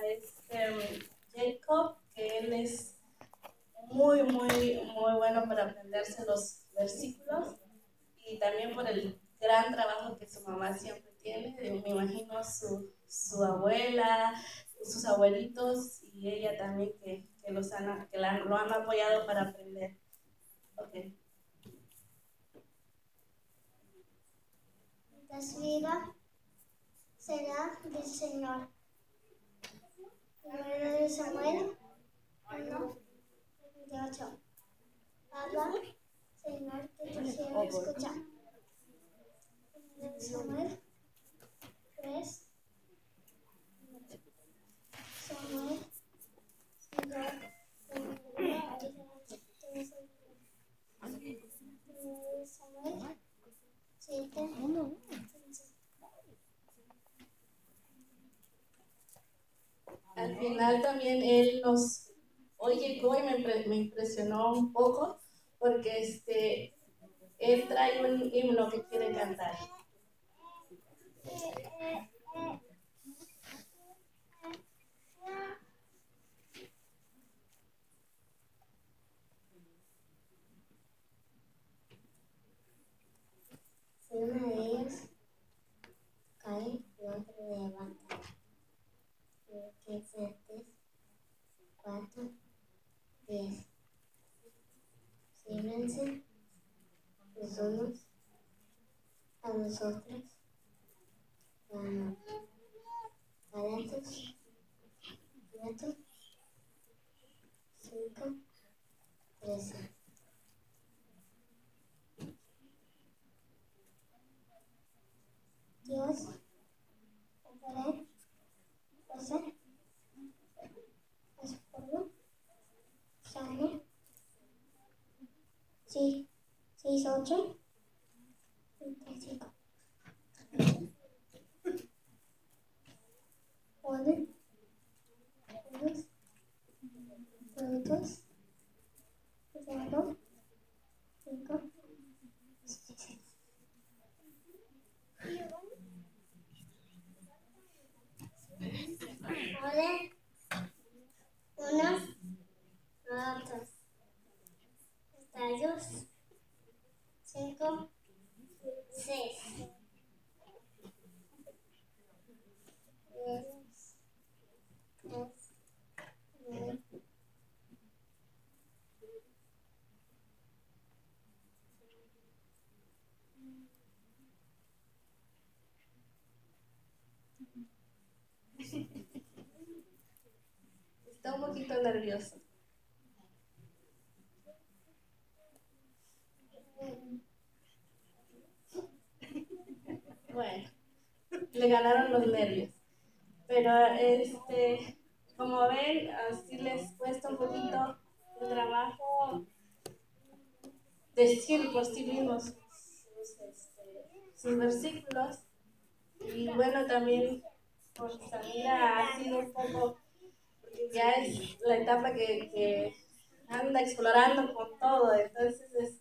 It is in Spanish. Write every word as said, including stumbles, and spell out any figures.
este Jacob, que él es muy, muy, muy bueno para aprenderse los versículos, y también por el gran trabajo que su mamá siempre tiene. Me imagino su, su abuela, sus abuelitos y ella también que, que, los han, que la, lo han apoyado para aprender. Okay. Mientras viva será del Señor. Primero de Samuel uno, veintiocho. Habla, Señor, que te quiero escuchar. Primero de Samuel tres. Samuel, Señor, Samuel siete. Al final también él nos, hoy llegó y me, me impresionó un poco porque este, él trae un himno que quiere cantar. Si una de ellas cae, la otra levanta. Eclesiastés cuatro, diez. Sírvanse los unos a los otros con amor. Corintios cuatro, cinco, trece. Dios, Padre, José, a su pueblo, sano, sí, seis, ocho, veinticinco. Ponen unos productos, cuidado, cinco, seis. Ponen unos productos, estallos, cinco, seis. Tres, tres, nueve. Está un poquito nervioso. Bueno, le ganaron los nervios. Pero este, como ven, así les cuesta un poquito el trabajo decir por sí mismos sus, sus, este, sus versículos. Y bueno, también por Samira ha sido un poco, porque ya es la etapa que, que anda explorando con todo, entonces es,